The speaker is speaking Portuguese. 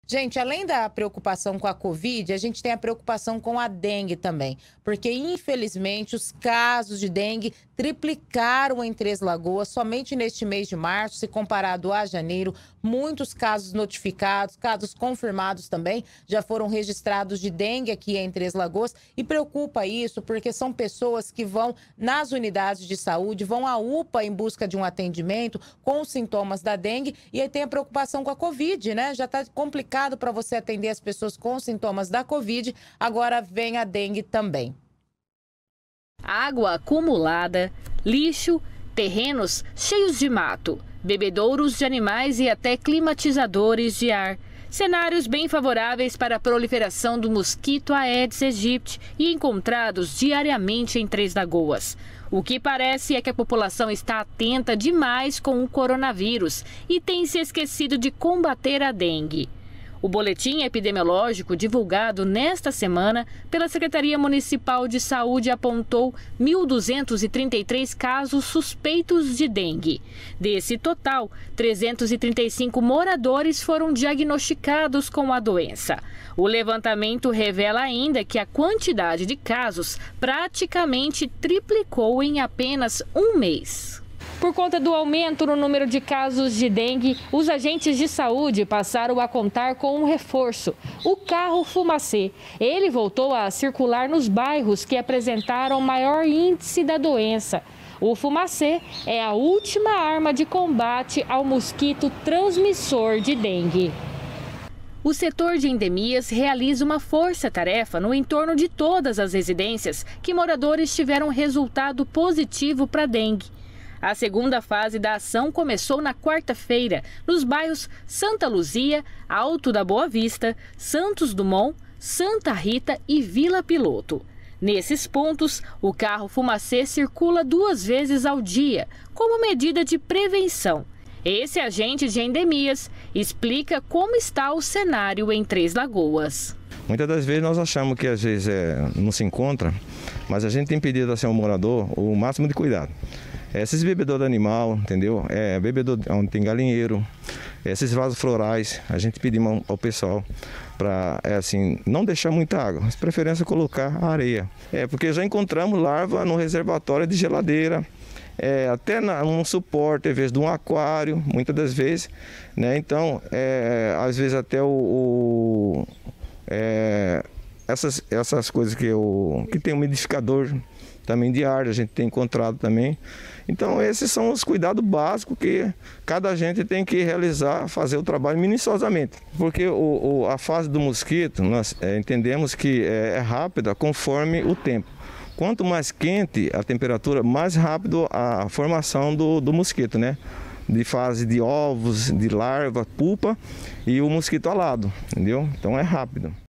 Gente, além da preocupação com a Covid, a gente tem a preocupação com a dengue também. Porque, infelizmente, os casos de dengue triplicaram em Três Lagoas somente neste mês de março, se comparado a janeiro. Muitos casos notificados, casos confirmados também, já foram registrados de dengue aqui em Três Lagoas. E preocupa isso porque são pessoas que vão nas unidades de saúde, vão à UPA em busca de um atendimento com os sintomas da dengue. E aí tem a preocupação com a Covid, né? Já está complicado para você atender as pessoas com sintomas da Covid, agora vem a dengue também. Água acumulada, lixo, terrenos cheios de mato, bebedouros de animais e até climatizadores de ar. Cenários bem favoráveis para a proliferação do mosquito Aedes aegypti e encontrados diariamente em Três Lagoas. O que parece é que a população está atenta demais com o coronavírus e tem se esquecido de combater a dengue. O boletim epidemiológico divulgado nesta semana pela Secretaria Municipal de Saúde apontou 1.233 casos suspeitos de dengue. Desse total, 335 moradores foram diagnosticados com a doença. O levantamento revela ainda que a quantidade de casos praticamente triplicou em apenas um mês. Por conta do aumento no número de casos de dengue, os agentes de saúde passaram a contar com um reforço, o carro Fumacê. Ele voltou a circular nos bairros que apresentaram maior índice da doença. O Fumacê é a última arma de combate ao mosquito transmissor de dengue. O setor de endemias realiza uma força-tarefa no entorno de todas as residências que moradores tiveram resultado positivo para dengue. A segunda fase da ação começou na quarta-feira, nos bairros Santa Luzia, Alto da Boa Vista, Santos Dumont, Santa Rita e Vila Piloto. Nesses pontos, o carro Fumacê circula 2 vezes ao dia, como medida de prevenção. Esse agente de endemias explica como está o cenário em Três Lagoas. Muitas das vezes nós achamos que às vezes não se encontra, mas a gente tem pedido assim, ao morador o máximo de cuidado. Esses bebedouros de animal, entendeu? Bebedouro onde tem galinheiro, esses vasos florais, a gente pedimos ao pessoal para assim, não deixar muita água, mas preferência colocar areia. Porque já encontramos larva no reservatório de geladeira, até num suporte, às vezes de um aquário, muitas das vezes, né? Então, às vezes até essas coisas que tem umidificador também de ar, a gente tem encontrado também. Então esses são os cuidados básicos que cada agente tem que realizar, fazer o trabalho minuciosamente. Porque a fase do mosquito, nós entendemos que é rápida conforme o tempo. Quanto mais quente a temperatura, mais rápido a formação do mosquito, né? De fase de ovos, de larva, pupa e o mosquito alado, entendeu? Então é rápido.